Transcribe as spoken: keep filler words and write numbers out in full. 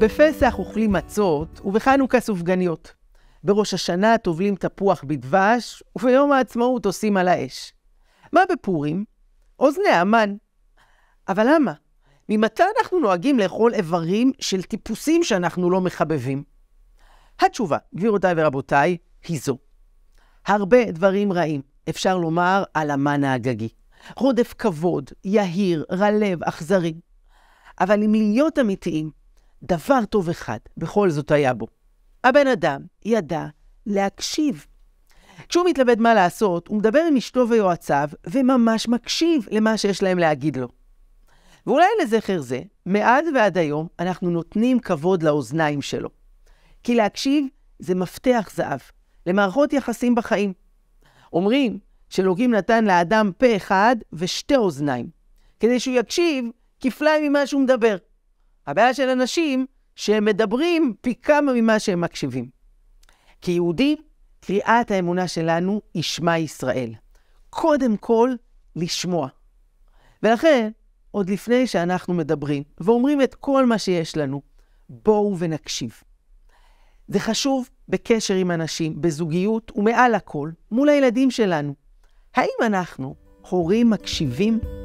בפסח אוכלים מצות ובחנוכה סופגניות. בראש השנה טובלים תפוח בדבש וביום העצמאות עושים על האש. מה בפורים? אוזני המן. אבל למה? ממתי אנחנו נוהגים לאכול איברים של טיפוסים שאנחנו לא מחבבים? התשובה, גבירותיי ורבותיי, היא זו. הרבה דברים רעים אפשר לומר על המן האגגי. רודף כבוד, יהיר, רלב, אכזרי. אבל אם להיות אמיתיים, דבר טוב אחד בכל זאת היה בו. הבן אדם ידע להקשיב. כשהוא מתלבט מה לעשות, הוא מדבר עם אשתו ויועציו וממש מקשיב למה שיש להם להגיד לו. ואולי לזכר זה, מאז ועד היום אנחנו נותנים כבוד לאוזניים שלו. כי להקשיב זה מפתח זהב למערכות יחסים בחיים. אומרים שאלוהים נתן לאדם פה אחד ושתי אוזניים, כדי שהוא יקשיב כפליים ממה שהוא מדבר. הבעיה של אנשים שהם מדברים פי כמה ממה שהם מקשיבים. כיהודי, קריאת האמונה שלנו היא שמע ישראל. קודם כל, לשמוע. ולכן, עוד לפני שאנחנו מדברים ואומרים את כל מה שיש לנו, בואו ונקשיב. זה חשוב בקשר עם אנשים, בזוגיות ומעל הכל, מול הילדים שלנו. האם אנחנו, הורים מקשיבים?